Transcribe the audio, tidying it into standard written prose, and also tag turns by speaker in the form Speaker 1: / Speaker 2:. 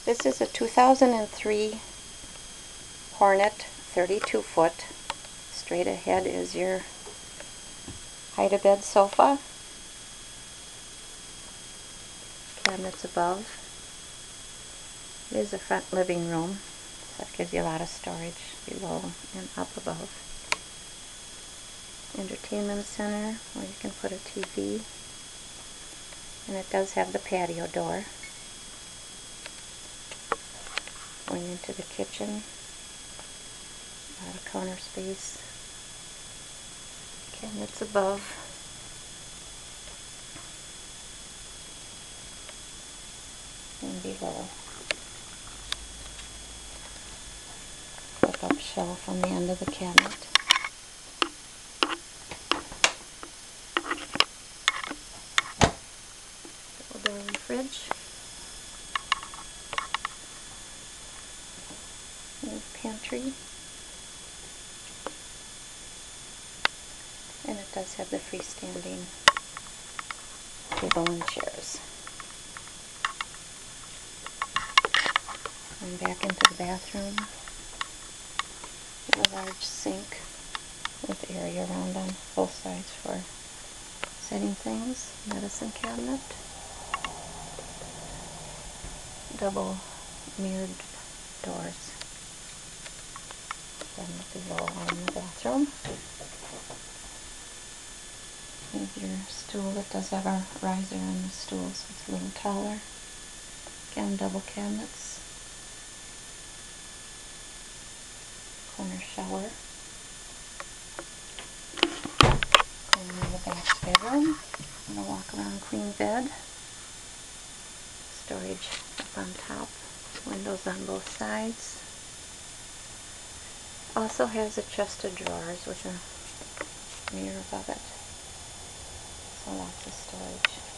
Speaker 1: This is a 2003 Hornet 32 foot. Straight ahead is your hide-a-bed sofa. Cabinets above. It is a front living room, so that gives you a lot of storage below and up above. Entertainment center where you can put a TV. And it does have the patio door. Going into the kitchen. A lot of counter space. Cabinets above. And below. Flip-up shelf on the end of the cabinet. Double-door fridge. And pantry. And it does have the freestanding table and chairs. And back into the bathroom. A large sink with area around on both sides for setting things. Medicine cabinet. Double mirrored doors. Cabinet below in the bathroom. Here's your stool. It does have a riser on the stool, so it's a little taller. Again, double cabinets. Corner shower. Going into the back bedroom. I'm going to walk around, queen bed. Storage up on top. Windows on both sides. Also has a chest of drawers with a mirror above it. So lots of storage.